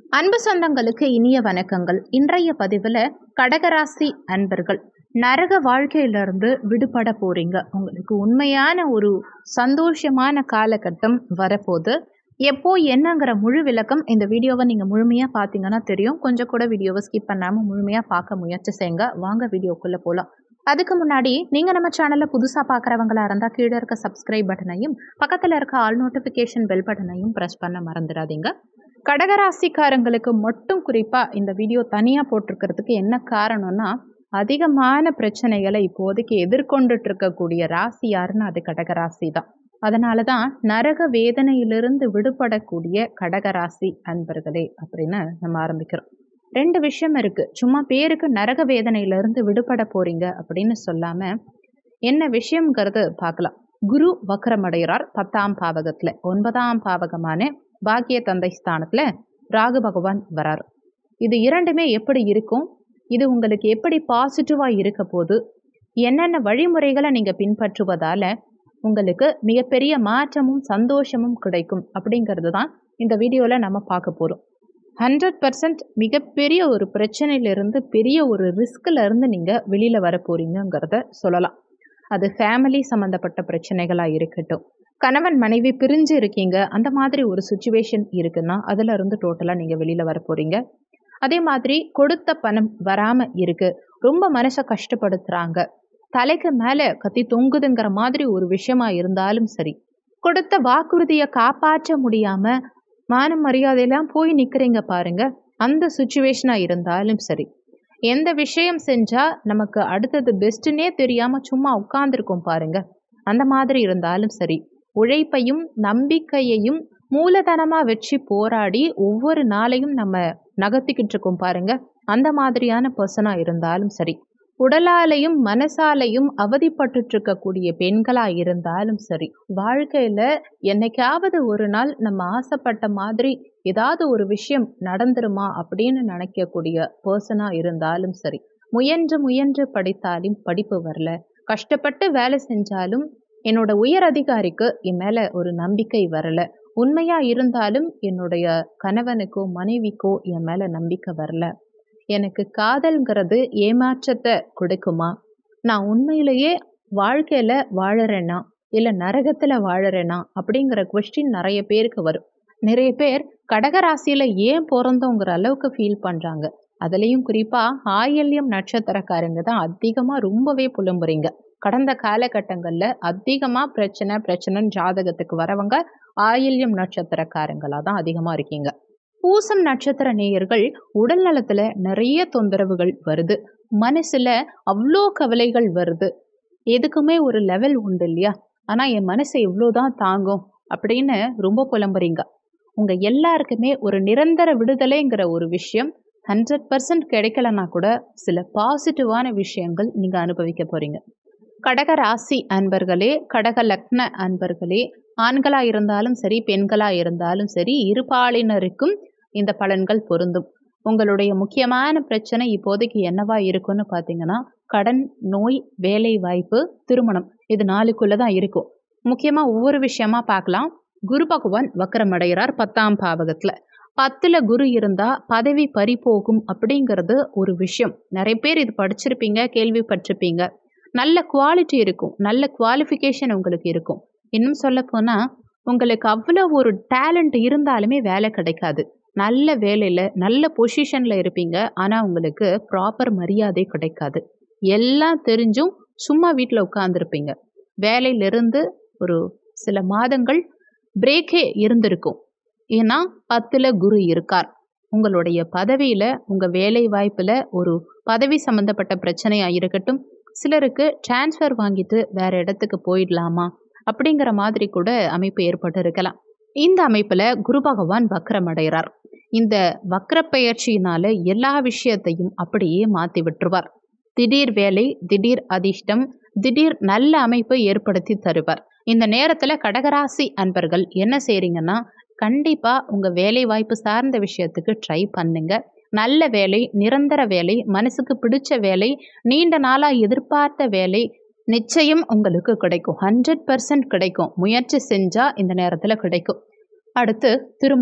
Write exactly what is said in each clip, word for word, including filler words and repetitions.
அன்பு சொந்தங்களுக்கு இனிய வணக்கங்கள். இன்றைய பதிவில் கடகராசி அன்பர்கள் நரக வாழ்க்கையிலிருந்து விடுபட போறீங்க. உங்களுக்கு உண்மையான ஒரு சந்தோஷமான காலகட்டம் வரப்போது. எப்போ என்னங்கிற முழு விளக்கம் இந்த வீடியோவை நீங்கள் முழுமையாக பார்த்தீங்கன்னா தெரியும். கொஞ்சம் கூட வீடியோவை ஸ்கிப் பண்ணாமல் முழுமையாக பார்க்க முயற்சி செய்யுங்க. வாங்க வீடியோக்குள்ளே போகலாம். அதுக்கு முன்னாடி நீங்கள் நம்ம சேனலில் புதுசாக பார்க்குறவங்களா இருந்தால் கீழே இருக்க சப்ஸ்கிரைப் பட்டனையும் பக்கத்தில் இருக்க ஆல் நோட்டிஃபிகேஷன் பெல் பட்டனையும் ப்ரெஸ் பண்ண மறந்துடாதீங்க. கடகராசிக்காரங்களுக்கு மட்டும் குறிப்பாக இந்த வீடியோ தனியாக போட்டிருக்கிறதுக்கு என்ன காரணம்னா, அதிகமான பிரச்சனைகளை இப்போதைக்கு எதிர்கொண்டுட்டு இருக்கக்கூடிய ராசி யாருன்னு அது கடகராசி தான். அதனால தான் நரக வேதனையிலிருந்து விடுபடக்கூடிய கடகராசி அன்பர்களே அப்படின்னு நம்ம ஆரம்பிக்கிறோம். ரெண்டு விஷயம் இருக்குது. சும்மா பேருக்கு நரக வேதனையிலிருந்து விடுபட போகிறீங்க அப்படின்னு சொல்லாமல் என்ன விஷயங்கிறது பார்க்கலாம். குரு வக்ரமடைகிறார் பத்தாம் பாவகத்தில். ஒன்பதாம் பாவகமான பாக்கிய தந்தை ஸ்தானத்தில் ராகு பகவான் வரார். இது இரண்டுமே எப்படி இருக்கும், இது உங்களுக்கு எப்படி பாசிட்டிவாக இருக்க போது, என்னென்ன வழிமுறைகளை நீங்கள் பின்பற்றுவதால் உங்களுக்கு மிகப்பெரிய மாற்றமும் சந்தோஷமும் கிடைக்கும் அப்படிங்கிறது தான் இந்த வீடியோவில் நம்ம பார்க்க போகிறோம். ஹண்ட்ரட் பர்சன்ட் மிகப்பெரிய ஒரு பிரச்சனையிலிருந்து பெரிய ஒரு ரிஸ்கில் இருந்து நீங்கள் வெளியில் வர போகிறீங்கிறத சொல்லலாம். அது ஃபேமிலி சம்மந்தப்பட்ட பிரச்சனைகளாக இருக்கட்டும், கணவன் மனைவி பிரிஞ்சு இருக்கீங்க, அந்த மாதிரி ஒரு சுச்சுவேஷன் இருக்குன்னா அதில் இருந்து டோட்டலாக நீங்கள் வெளியில் வர போகிறீங்க. அதே மாதிரி கொடுத்த பணம் வராமல் இருக்குது, ரொம்ப மனசை கஷ்டப்படுத்துகிறாங்க, தலைக்கு மேலே கத்தி தொங்குதுங்கிற மாதிரி ஒரு விஷயமா இருந்தாலும் சரி, கொடுத்த வாக்குறுதியை காப்பாற்ற முடியாமல் மான மரியாதையெல்லாம் போய் நிற்கிறீங்க பாருங்க, அந்த சுச்சுவேஷனாக இருந்தாலும் சரி, எந்த விஷயம் செஞ்சால் நமக்கு அடுத்தது பெஸ்ட்டுன்னே தெரியாமல் சும்மா உட்காந்துருக்கோம் பாருங்க, அந்த மாதிரி இருந்தாலும் சரி, உழைப்பையும் நம்பிக்கையையும் மூலதனமாக வச்சு போராடி ஒவ்வொரு நாளையும் நம்ம நகர்த்திக்கிட்டு இருக்கோம் பாருங்க, அந்த மாதிரியான பர்சனாக இருந்தாலும் சரி, உடலாலையும் மனசாலையும் அவதிப்பட்டு இருக்கக்கூடிய பெண்களாக இருந்தாலும் சரி, வாழ்க்கையில் என்னைக்காவது ஒரு நாள் நம்ம ஆசைப்பட்ட மாதிரி ஏதாவது ஒரு விஷயம் நடந்துருமா அப்படின்னு நினைக்கக்கூடிய பர்சனாக இருந்தாலும் சரி, முயன்று முயன்று படித்தாலும் படிப்பு வரல, கஷ்டப்பட்டு வேலை செஞ்சாலும் என்னோட உயர் அதிகாரிக்கு என் மேலே ஒரு நம்பிக்கை வரல, உண்மையாக இருந்தாலும் என்னுடைய கணவனுக்கோ மனைவிக்கோ என் மேலே நம்பிக்கை வரல, எனக்கு காதல்ங்கிறது ஏமாற்றத்தை கொடுக்குமா, நான் உண்மையிலேயே வாழ்க்கையில் வாழறேனா இல்லை நரகத்தில் வாழறேனா அப்படிங்கிற கொஸ்டின் நிறைய பேருக்கு வரும். நிறைய பேர் கடகராசியில் ஏன் பிறந்தோங்கிற அளவுக்கு ஃபீல் பண்ணுறாங்க. அதுலேயும் குறிப்பாக ஆயில்யம் நட்சத்திரக்காரங்க தான் அதிகமாக ரொம்பவே புலம்புறீங்க. கடந்த காலகட்டங்களில் அதிகமாக பிரச்சனை பிரச்சனைன்னு ஜாதகத்துக்கு வரவங்க ஆயில்யம் நட்சத்திரக்காரங்களாக தான் அதிகமாக இருக்கீங்க. பூசம் நட்சத்திர நேயர்கள் உடல் நலத்தில் நிறைய தொந்தரவுகள் வருது, மனசில் அவ்வளோ கவலைகள் வருது, எதுக்குமே ஒரு லெவல் உண்டு இல்லையா, ஆனால் என் மனசை எவ்வளோதான் தாங்கும் அப்படின்னு ரொம்ப புலம்புறீங்க. உங்கள் எல்லாருக்குமே ஒரு நிரந்தர விடுதலைங்கிற ஒரு விஷயம் ஹண்ட்ரட் பர்சன்ட் கிடைக்கலன்னா கூட சில பாசிட்டிவான விஷயங்கள் நீங்கள் அனுபவிக்க போகிறீங்க. கடக ராசி அன்பர்களே, கடக லக்ன அன்பர்களே, ஆண்களாக இருந்தாலும் சரி பெண்களாக இருந்தாலும் சரி, இருபாலினருக்கும் இந்த பலன்கள் பொருந்தும். உங்களுடைய முக்கியமான பிரச்சனை இப்போதைக்கு என்னவா இருக்குன்னு பார்த்தீங்கன்னா, கடன், நோய், வேலை வாய்ப்பு, திருமணம், இது நாளுக்குள்ளே தான் இருக்கும். முக்கியமாக ஒவ்வொரு விஷயமா பார்க்கலாம். குரு பகவான் வக்ரமடைகிறார் பத்தாம் பாவகத்தில். பத்தில் குரு இருந்தால் பதவி பறி போகும் அப்படிங்கிறது ஒரு விஷயம். நிறைய பேர் இது படிச்சிருப்பீங்க, கேள்விப்பட்டிருப்பீங்க. நல்ல குவாலிட்டி இருக்கும், நல்ல குவாலிஃபிகேஷன் உங்களுக்கு இருக்கும். இன்னும் சொல்ல போனால் உங்களுக்கு அவ்வளோ ஒரு டேலண்ட் இருந்தாலுமே வேலை கிடைக்காது. நல்ல வேலையில் நல்ல பொசிஷனில் இருப்பீங்க, ஆனால் உங்களுக்கு ப்ராப்பர் மரியாதை கிடைக்காது. எல்லாம் தெரிஞ்சும் சும்மா வீட்டில் உட்காந்துருப்பீங்க. வேலையிலிருந்து ஒரு சில மாதங்கள் பிரேக்கே இருந்திருக்கும். ஏன்னா பத்தில் குரு இருக்கார். உங்களுடைய பதவியில், உங்கள் வேலை வாய்ப்பில் ஒரு பதவி சம்மந்தப்பட்ட பிரச்சனையாக இருக்கட்டும், சிலருக்கு டிரான்ஸ்ஃபர் வாங்கிட்டு வேறு இடத்துக்கு போயிடலாமா அப்படிங்கிற மாதிரி கூட அமைப்பு ஏற்பட்டு இருக்கலாம். இந்த அமைப்பில் குரு பகவான் வக்ரமடைகிறார். இந்த வக்ர பெயர்ச்சியினால் எல்லா விஷயத்தையும் அப்படியே மாற்றி விட்டுருவார். திடீர் வேலை, திடீர் அதிர்ஷ்டம், திடீர் நல்ல அமைப்பை ஏற்படுத்தி தருவார். இந்த நேரத்தில் கடகராசி அன்பர்கள் என்ன செய்கிறீங்கன்னா, கண்டிப்பாக உங்கள் வேலை வாய்ப்பு சார்ந்த விஷயத்துக்கு ட்ரை பண்ணுங்க. நல்ல வேலை, நிரந்தர வேலை, மனசுக்கு பிடிச்ச வேலை, நீண்ட நாளாக எதிர்பார்த்த வேலை நிச்சயம் உங்களுக்கு கிடைக்கும். ஹண்ட்ரட் பர்சன்ட் கிடைக்கும். முயற்சி செஞ்சால் இந்த நேரத்தில் கிடைக்கும். அடுத்து திருமணம்.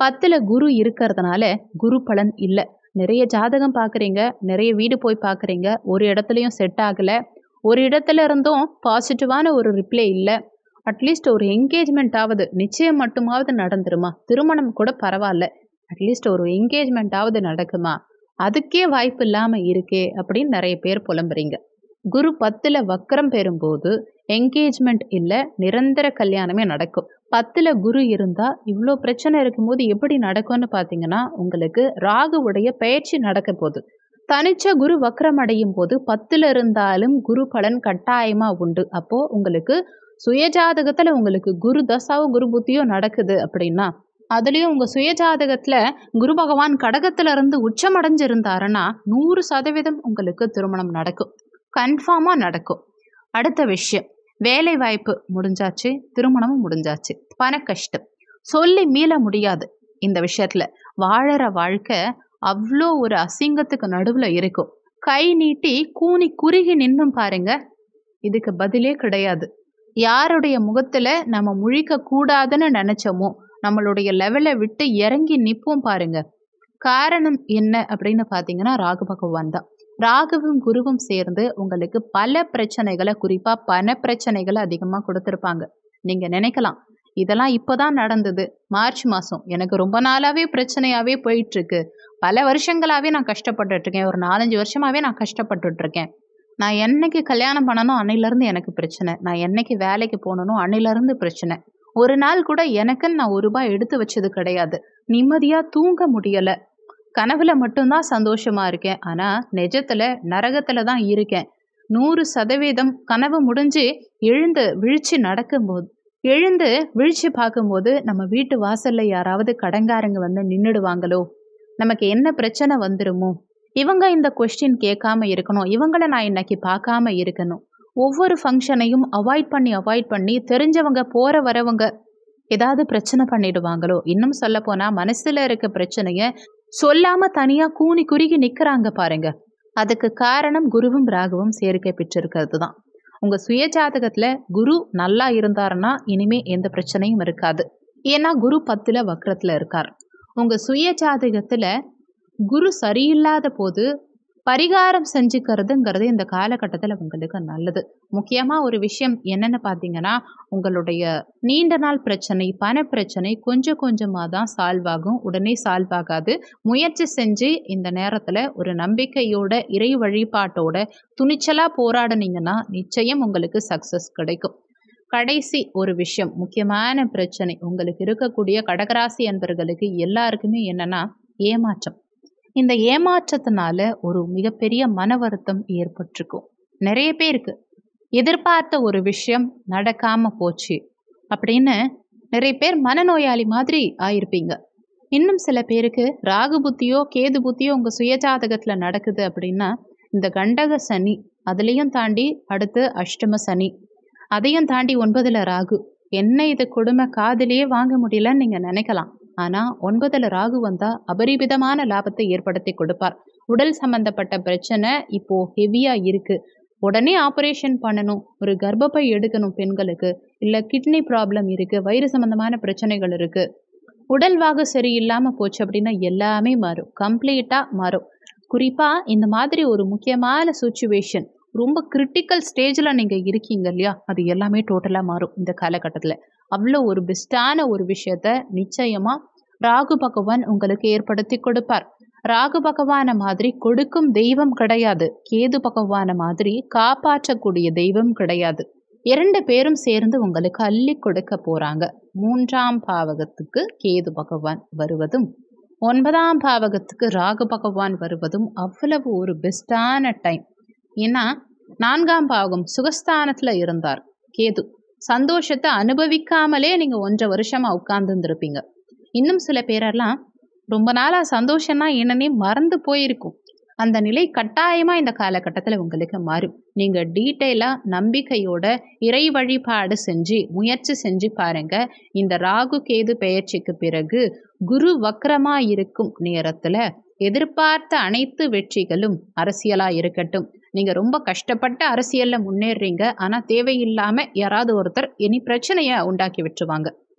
பத்தில் குரு இருக்கிறதுனால குரு பலன் இல்லை. நிறைய ஜாதகம் பார்க்குறீங்க, நிறைய வீடு போய் பார்க்குறீங்க, ஒரு இடத்துலையும் செட் ஆகலை, ஒரு இடத்துல இருந்தும் பாசிட்டிவான ஒரு ரிப்ளை இல்லை. அட்லீஸ்ட் ஒரு என்கேஜ்மெண்ட் ஆகுது, நிச்சயம் மட்டுமாவது நடந்துருமா, திருமணம் கூட பரவாயில்ல, அட்லீஸ்ட் ஒரு என்கேஜ்மெண்ட் ஆகுது நடக்குமா, அதுக்கே வாய்ப்பு இல்லாமல் இருக்கே அப்படின்னு நிறைய பேர் புலம்புறீங்க. குரு பத்தில் வக்ரம் பெறும்போது என்கேஜ்மெண்ட் இல்லை, நிரந்தர கல்யாணமே நடக்கும். பத்தில் குரு இருந்தால் இவ்வளோ பிரச்சனை இருக்கும்போது எப்படி நடக்கும்னு பார்த்தீங்கன்னா, உங்களுக்கு ராகுவுடைய பெயர்ச்சி நடக்க போகுது. தனிச்ச குரு வக்ரம் அடையும் போது பத்தில் இருந்தாலும் குரு பலன் கட்டாயமாக உண்டு. அப்போது உங்களுக்கு சுயஜாதகத்தில் உங்களுக்கு குரு தசாவோ குரு புத்தியோ நடக்குது அப்படின்னா, அதுலேயும் உங்கள் சுயஜாதகத்தில் குரு பகவான் கடகத்துல இருந்து உச்சமடைஞ்சிருந்தாருன்னா நூறு சதவீதம் உங்களுக்கு திருமணம் நடக்கும், கன்ஃபார்மாக நடக்கும். அடுத்த விஷயம், வேலை வாய்ப்பு முடிஞ்சாச்சு, திருமணமும் முடிஞ்சாச்சு. பண கஷ்டம் சொல்லி மீள முடியாது. இந்த விஷயத்தில் வாழற வாழ்க்கை அவ்வளோ ஒரு அசிங்கத்துக்கு நடுவில் இருக்கும். கை நீட்டி கூனி குறுகி நின்னும் பாருங்க, இதுக்கு பதிலே கிடையாது. யாருடைய முகத்தில் நம்ம முழிக்க கூடாதுன்னு நினச்சோமோ நம்மளுடைய லெவலை விட்டு இறங்கி நிற்போம் பாருங்க. காரணம் என்ன அப்படின்னு பார்த்தீங்கன்னா, ராகு பகவான் தான். ராகுவும் குருவும் சேர்ந்து உங்களுக்கு பல பிரச்சனைகளை, குறிப்பாக பண பிரச்சனைகளை அதிகமாக கொடுத்துருப்பாங்க. நீங்கள் நினைக்கலாம், இதெல்லாம் இப்போ தான் நடந்தது, மார்ச் மாதம், எனக்கு ரொம்ப நாளாகவே பிரச்சனையாகவே போயிட்டுருக்கு, பல வருஷங்களாகவே நான் கஷ்டப்பட்டுட்ருக்கேன், ஒரு நாலஞ்சு வருஷமாகவே நான் கஷ்டப்பட்டுட்ருக்கேன், நான் என்னைக்கு கல்யாணம் பண்ணணும் அன்னையிலேருந்து எனக்கு பிரச்சனை, நான் என்னைக்கு வேலைக்கு போகணும் அன்னையிலேருந்து பிரச்சனை, ஒரு நாள் கூட எனக்குன்னு நான் ஒரு ரூபாய் எடுத்து வச்சது கிடையாது, நிம்மதியாக தூங்க முடியலை, கனவுல மட்டும்தான் சந்தோஷமா இருக்கேன், ஆனால் நிஜத்தில் நரகத்தில் தான் இருக்கேன். நூறு சதவீதம் கனவு முடிஞ்சு எழுந்து விழிச்சு நடக்கும்போது, எழுந்து விழிச்சு பார்க்கும்போது நம்ம வீட்டு வாசலில் யாராவது கடங்காரங்க வந்து நின்றுடுவாங்களோ, நமக்கு என்ன பிரச்சனை வந்துடுமோ, இவங்க இந்த கொஸ்டின் கேட்காம இருக்கணும், இவங்கள நான் இன்னைக்கு பார்க்காம இருக்கணும், ஒவ்வொரு ஃபங்க்ஷனையும் அவாய்ட் பண்ணி அவாய்ட் பண்ணி தெரிஞ்சவங்க போகிற வரவங்க ஏதாவது பிரச்சனை பண்ணிடுவாங்களோ, இன்னும் சொல்ல போனால் மனசில் இருக்க பிரச்சனையை சொல்லாமல் தனியாக கூனி குறுகி நிற்கிறாங்க பாருங்க. அதுக்கு காரணம் குருவும் ராகுவும் சேர்க்கை பெற்றிருக்கிறது தான். உங்கள் சுய ஜாதகத்தில் குரு நல்லா இருந்தாருன்னா இனிமே எந்த பிரச்சனையும் இருக்காது. ஏன்னா குரு பத்தில் வக்ரத்தில் இருக்கார். உங்கள் சுய ஜாதகத்தில் குரு சரியில்லாத போது பரிகாரம் செஞ்சுக்கிறதுங்கிறது இந்த காலகட்டத்தில் உங்களுக்கு நல்லது. முக்கியமாக ஒரு விஷயம் என்னென்னு பார்த்தீங்கன்னா, உங்களுடைய நீண்ட நாள் பிரச்சனை, பண பிரச்சனை கொஞ்சம் கொஞ்சமாக தான் சால்வ் ஆகும், உடனே சால்வ் ஆகாது. முயற்சி செஞ்சு இந்த நேரத்தில் ஒரு நம்பிக்கையோட, இறை வழிபாட்டோட துணிச்சலாக போராடினீங்கன்னா நிச்சயம் உங்களுக்கு சக்ஸஸ் கிடைக்கும். கடைசி ஒரு விஷயம், முக்கியமான பிரச்சனை உங்களுக்கு இருக்கக்கூடிய கடகராசி அன்பர்களுக்கு எல்லாருக்குமே என்னென்னா ஏமாற்றம். இந்த ஏமாற்றத்தினால ஒரு மிகப்பெரிய மன வருத்தம் ஏற்பட்டிருக்கும். நிறைய பேருக்கு எதிர்பார்த்த ஒரு விஷயம் நடக்காமல் போச்சு அப்படின்னு நிறைய பேர் மனநோயாளி மாதிரி ஆயிருப்பீங்க. இன்னும் சில பேருக்கு ராகு புத்தியோ கேது புத்தியோ உங்கள் சுயஜாதகத்தில் நடக்குது அப்படின்னா, இந்த கண்டக சனி, அதுலேயும் தாண்டி அடுத்து அஷ்டம சனி, அதையும் தாண்டி ஒன்பதில் ராகு, என்ன இது கொடுமை, காதிலேயே வாங்க முடியலன்னு நீங்கள் நினைக்கலாம். ஆனால் ஒன்பதில் ராகு வந்தால் அபரிமிதமான லாபத்தை ஏற்படுத்தி கொடுப்பார். உடல் சம்மந்தப்பட்ட பிரச்சனை இப்போது ஹெவியாக இருக்குது, உடனே ஆப்ரேஷன் பண்ணணும், ஒரு கர்ப்பப்பை எடுக்கணும் பெண்களுக்கு, இல்லை கிட்னி ப்ராப்ளம் இருக்குது, வயிறு சம்மந்தமான பிரச்சனைகள் இருக்குது, உடல் வாகு சரியில்லாமல் போச்சு அப்படின்னா எல்லாமே மாறும், கம்ப்ளீட்டாக மாறும். குறிப்பாக இந்த மாதிரி ஒரு முக்கியமான சுச்சுவேஷன், ரொம்ப கிரிட்டிக்கல் ஸ்டேஜில் நீங்கள் இருக்கீங்க இல்லையா, அது எல்லாமே டோட்டலாக மாறும் இந்த காலகட்டத்தில். அவ்வளோ ஒரு பெஸ்ட்டான ஒரு விஷயத்த நிச்சயமாக ராகு பகவான் உங்களுக்கு ஏற்படுத்தி கொடுப்பார். ராகு பகவான மாதிரி கொடுக்கும் தெய்வம் கிடையாது, கேது பகவான மாதிரி காப்பாற்றக்கூடிய தெய்வம் கிடையாது. இரண்டு பேரும் சேர்ந்து உங்களுக்கு அள்ளி கொடுக்க போகிறாங்க. மூன்றாம் பாவகத்துக்கு கேது பகவான் வருவதும் ஒன்பதாம் பாவகத்துக்கு ராகு பகவான் வருவதும் அவ்வளவு ஒரு பெஸ்ட்டான டைம். ஏன்னா நான்காம் பாவகம் சுகஸ்தானத்தில் இருந்தார் கேது, சந்தோஷத்தை அனுபவிக்காமலே நீங்கள் ஒன்றரை வருஷமாக உட்கார்ந்துருப்பீங்க. இன்னும் சில பேரெல்லாம் ரொம்ப நாளாக சந்தோஷம்னா என்னன்னே மறந்து போயிருக்கும். அந்த நிலை கட்டாயமாக இந்த காலகட்டத்தில் உங்களுக்கு மாறும். நீங்கள் டீட்டெயிலாக நம்பிக்கையோட இறை வழிபாடு செஞ்சு முயற்சி செஞ்சு பாருங்கள். இந்த ராகு கேது பெயர்ச்சிக்கு பிறகு குரு வக்ரமாக இருக்கும் நேரத்தில் எதிர்பார்த்த அனைத்து வெற்றிகளும் அரசியலாக இருக்கட்டும், நீங்கள் ரொம்ப கஷ்டப்பட்டு அரசியலில் முன்னேறீங்க, ஆனால் தேவையில்லாமல் யாராவது ஒருத்தர் இனி பிரச்சனையை உண்டாக்கி விட்டுருவாங்க.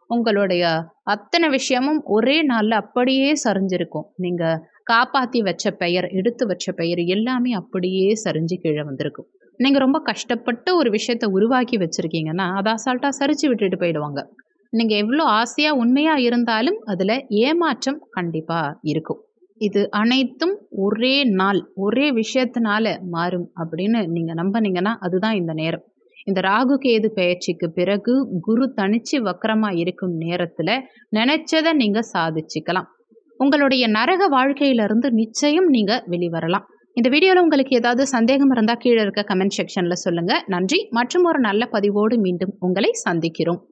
உங்களுடைய அத்தனை விஷயமும் ஒரே நாளில் அப்படியே சரிஞ்சிருக்கும். நீங்கள் காப்பாற்றி வச்ச பெயர், எடுத்து வச்ச பெயர் எல்லாமே அப்படியே சரிஞ்சு கீழே வந்திருக்கும். நீங்கள் ரொம்ப கஷ்டப்பட்டு ஒரு விஷயத்தை உருவாக்கி வச்சுருக்கீங்கன்னா அதை அசால்ட்டாக சரிச்சு விட்டுட்டு போயிடுவாங்க. நீங்கள் எவ்வளோ ஆசையாக உண்மையாக இருந்தாலும் அதில் ஏமாற்றம் கண்டிப்பாக இருக்கும். இது அனைத்தும் ஒரே நாள் ஒரே விஷயத்தினால மாறும் அப்படின்னு நீங்கள் நம்பினீங்கன்னா அதுதான் இந்த நேரம். இந்த ராகு கேது பெயர்ச்சிக்கு பிறகு குரு தனிச்சு வக்கரமாக இருக்கும் நேரத்தில் நினைச்சதை நீங்கள் சாதிச்சுக்கலாம். உங்களுடைய நரக வாழ்க்கையிலிருந்து நிச்சயம் நீங்கள் வெளிவரலாம். இந்த வீடியோவில் உங்களுக்கு ஏதாவது சந்தேகம் இருந்தால் கீழே இருக்க கமெண்ட் செக்ஷனில் சொல்லுங்கள். நன்றி. மற்றும் ஒரு நல்ல பதிவோடு மீண்டும் உங்களை சந்திக்கிறோம்.